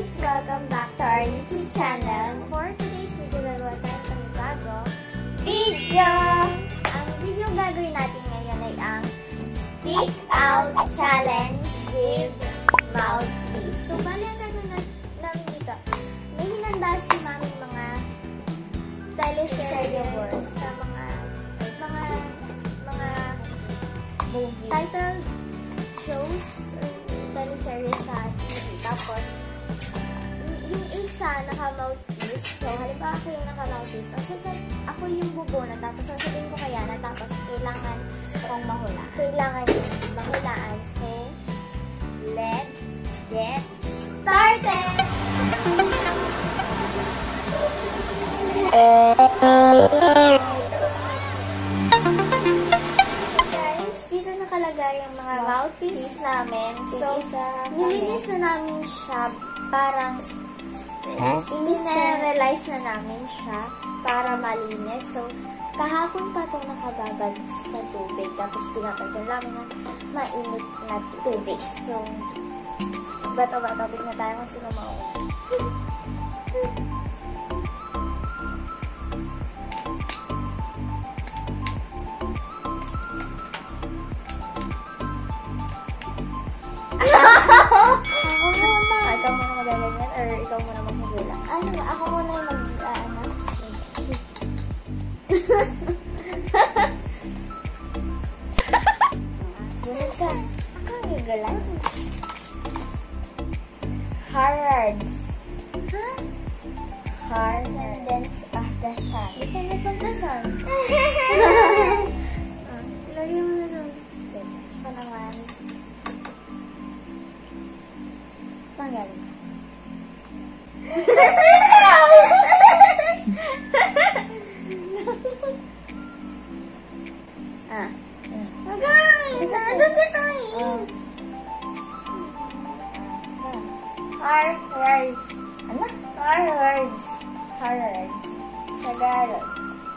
guys! Welcome back to our YouTube channel. For today's video, gagawa tayo panibago video! Ang video gagawin natin ngayon ay ang Speak Out Challenge with Mouthpiece. So, bali ang gagawin namin dito. May hinanda si mami mga teleserye sa mga movie titled shows or teleseries sa TV. Tapos, yung isa naka-mouthpiece. So, halimbawa ako yung naka-mouthpiece. Ako yung bubuna. Tapos, sasabihin ko kaya na. Tapos, kailangan akong mahulaan. Kailangan yung mahulaan. So, let's get started! Nakalagay yung mga mouthpiece namin. So, nilinis na namin siya parang realize na namin siya para malinis. So, kahapon pa itong nakababad sa tubig. Tapos, pinapagyan namin ng mainit na tubig. So, bato-bato na tayo kung sino mauna. Ikaw muna magaganyan or ikaw muna maghula? Ano? Ako muna yung mag-aanas. Gunod ka. Ako ang gagalan. Hards. Ha? Hard descendants of the sun. Descendants of the sun. Lagyan mo na doon. Ito naman. Tanggal. Harvards. Ano? Harvards. Tagalog.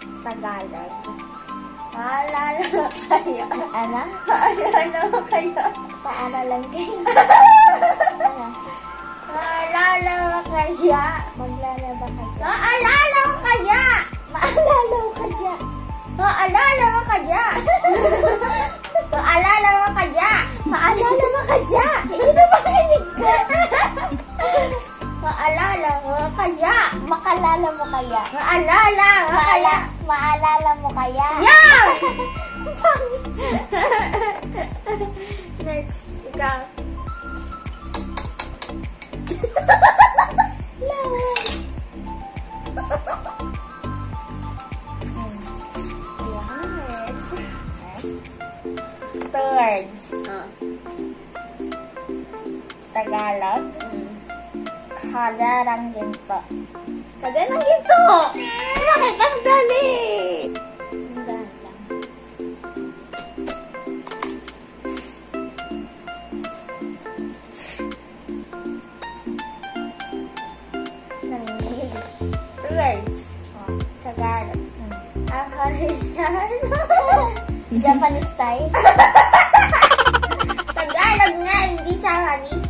Maalala mo kaya? Ano? Maalala mo kaya? Paano lang kayo? Ano? Maalala mo kaya? Maglalaba ka dyan. Maalala mo kaya? Maalala mo kaya? Maalala mo kaya? Maalala mo kaya? Maalala mo kaya? Hindi na makinig ka. Maalala mo kaya? Makalala mo kaya? Maalala mo kaya? Maalala mo kaya? Yeah! Next, ikaw. Words. Tagalog. Kadarang ginto. Kadarang ginto! Bakit ang dali? Words. Tagalog. Japanese style. Tagalog nga, hindi Japanese.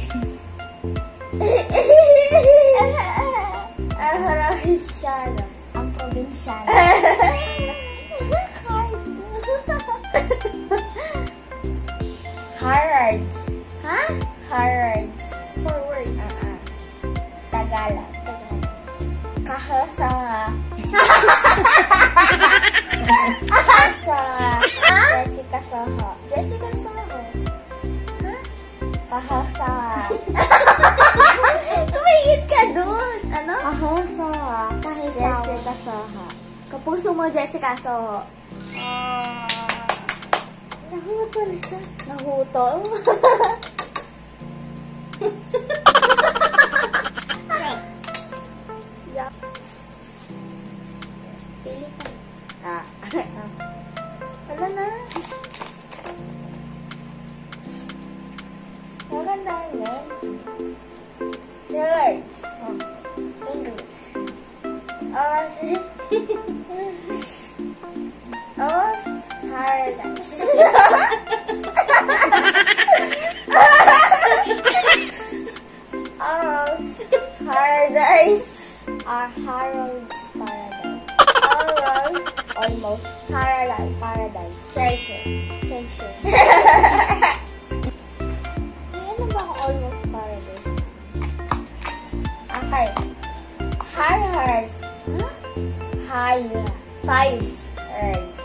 Provinciano. Ang probinsyano. Harrods. Ha? Harrods. For words. Tagalog. Kahasanga. Jessica Soho. Jessica Soho. Huh? Kahasanga. Tumingin ka dun. Ano? Kahasanga. Jessica Soho. Kapuso mo, Jessica Soho. Nahutol siya. Nahutol? Pili ka. Wala na. Maganda yan. Words. English. Paradise. paradise. Harold's paradise. Almost paradise. Shay. Ano ba ang almost paradise? Okay. Harhards. Five words.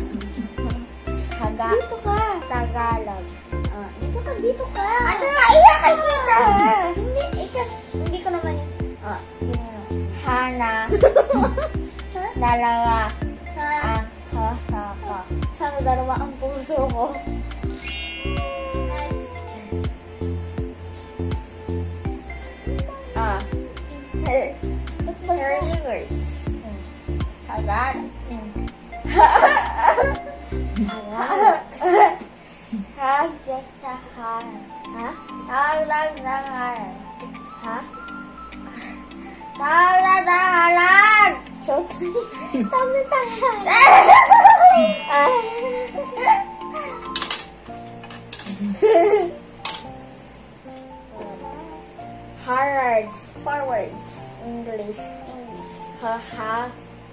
Dito ka. Tagalog. Dito ka. Ano nga, iyakan kita. Hindi ko naman yun. Hana. Dalawa. Ang puso ko. Sana dalawa ang puso ko. Next. Three words. Tagalog. Talag. So, tangan. Harrods. Forwards. English. Ha.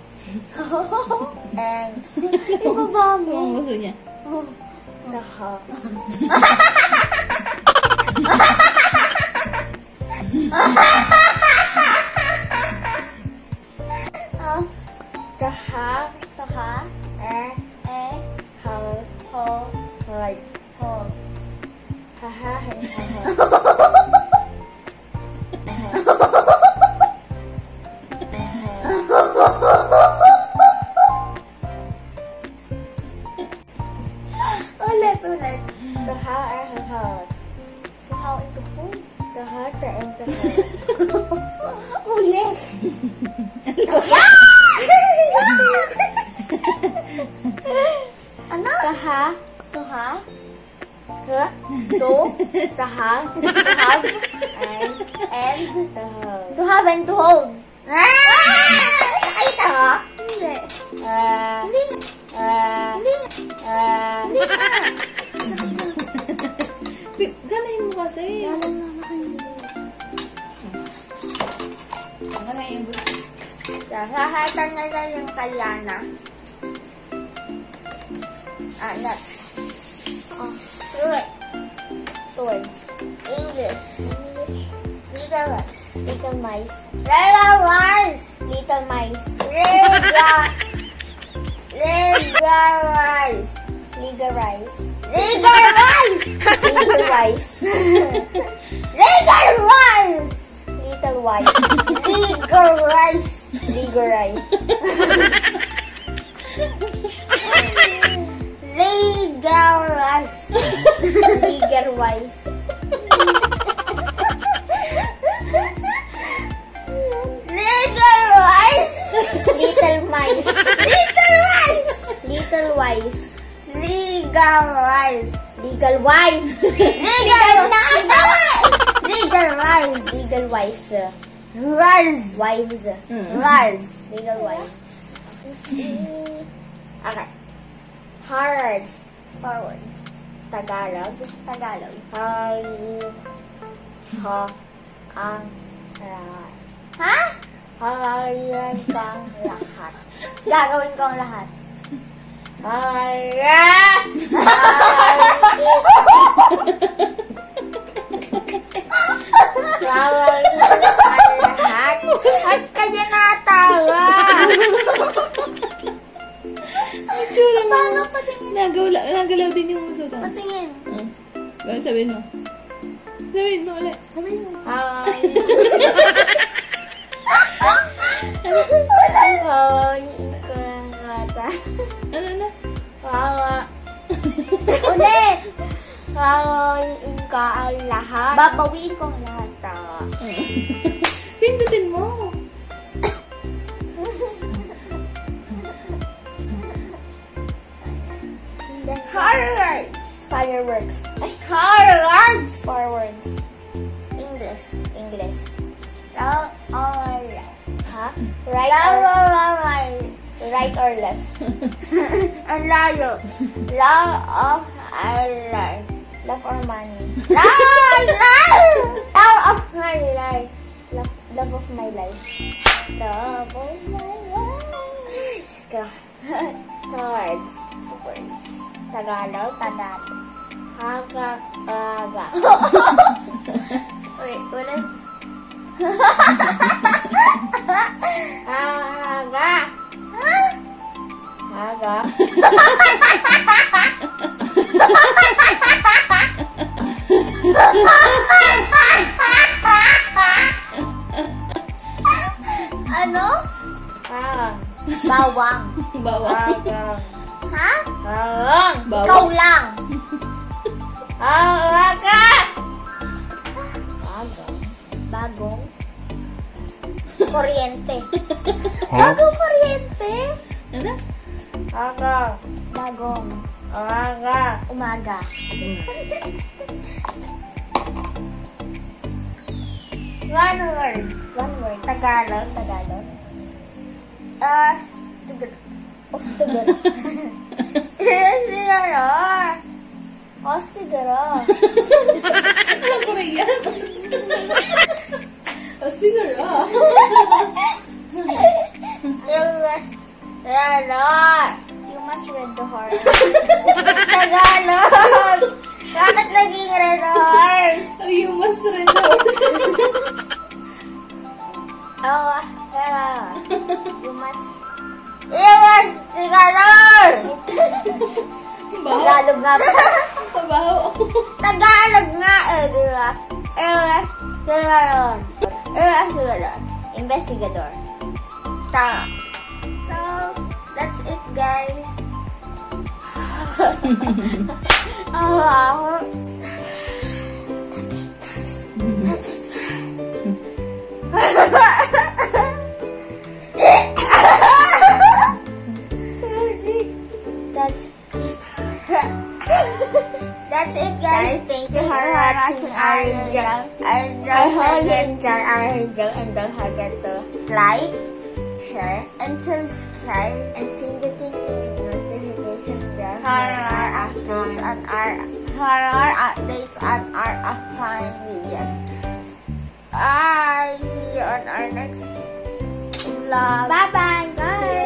And ibaba mo. Ang gusto niya. Taha. Taha. Ho. Haha. Ulit. Taha and hard. Taha into who? Taha and taha. Ulit. Ano? Taha. Taha. And to have and to hold. Ay, taha? Hindi. Ganahin mo kasi. Ganahin mo. Hahatan na lang yung Kalyana. Next. Two words. English. Little mice. Legal wives. Okay. Harrods. Forwards. Tagalog. Ang lahat. Ha? Halayan kang lahat. Gagawin ko ang lahat. At kanya natawa. Paano patingin? Nagalaw din yung uso daw. Patingin. Sabihin mo. Sabihin mo ulit. Sabihin mo. Ano na? Ulit. Hawain ka ang lahat. Babawiin ko ang lahat. Pindutin mo. Fireworks. Fireworks. Fireworks. Forwards. English. English. Wrong or Ha? Right or left? ang layo. Love of our life. Love or money? Love. Love of my life. Love of my life. Love of my life. Words. Tagalog. Haga. Wait, ulit. Haga. Ano? Bawang. Bawang. Ha? Bawang. Ikaw lang. Haga. Bagong. Kuryente. Bagong kuryente? Ano? Haga. Bagong. Haga. Umaga. One word. Tagalog. Ostigara. Ostigara. Ano Korean? Oh, siguro. You must read the horse. Tagalog. Bakit naging red horse? Oh, you must read horse. You must. Tagalog. Baho. Tagalog nga ba? Baho. Tagalog nga eh, di ba? Investigador. Tama. So, that's it, guys. Sorry. That's it, guys. Thank you for watching our video. I hope you enjoy our video and don't forget to like, share, and subscribe, and turn the notification bell for our updates on our upcoming videos. Bye. See you on our next vlog. Bye-bye, Bye.